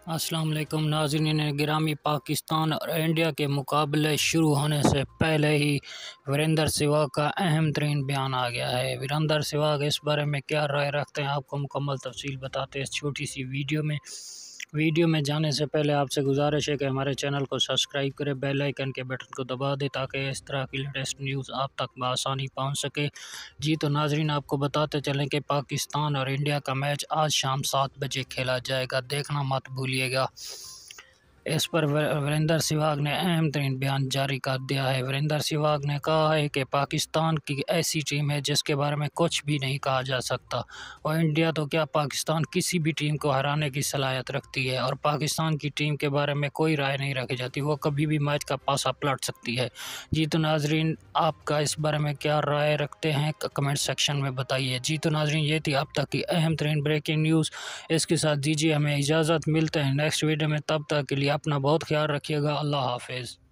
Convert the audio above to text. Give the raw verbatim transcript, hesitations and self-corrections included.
अस्सलाम वालेकुम नाज़रीन गिरामी। पाकिस्तान और इंडिया के मुकाबले शुरू होने से पहले ही वीरेंद्र सहवाग का अहम तरीन बयान आ गया है। वीरेंद्र सहवाग इस बारे में क्या राय रखते हैं, आपको मुकम्मल तफसील बताते हैं इस छोटी सी वीडियो में। वीडियो में जाने से पहले आपसे गुजारिश है कि हमारे चैनल को सब्सक्राइब करें, बेल आइकन के बटन को दबा दें ताकि इस तरह की लेटेस्ट न्यूज़ आप तक बआसानी पहुंच सके। जी तो नाजरीन, आपको बताते चलें कि पाकिस्तान और इंडिया का मैच आज शाम सात बजे खेला जाएगा, देखना मत भूलिएगा। इस पर वीरेंद्र सहवाग ने अहम तरीन बयान जारी कर दिया है। वीरेंद्र सहवाग ने कहा है कि पाकिस्तान की ऐसी टीम है जिसके बारे में कुछ भी नहीं कहा जा सकता, और इंडिया तो क्या पाकिस्तान किसी भी टीम को हराने की सलाहियत रखती है, और पाकिस्तान की टीम के बारे में कोई राय नहीं रखी जाती, वो कभी भी मैच का पासा पलट सकती है। जी तो नाजरीन, आपका इस बारे में क्या राय रखते हैं कमेंट सेक्शन में बताइए। जी तो नाजरीन, ये थी अब तक की अहम तरीन ब्रेकिंग न्यूज़। इसके साथ दीजिए हमें इजाज़त, मिलते हैं नेक्स्ट वीडियो में। तब तक के लिए अपना बहुत ख्याल रखिएगा। अल्लाह हाफिज़।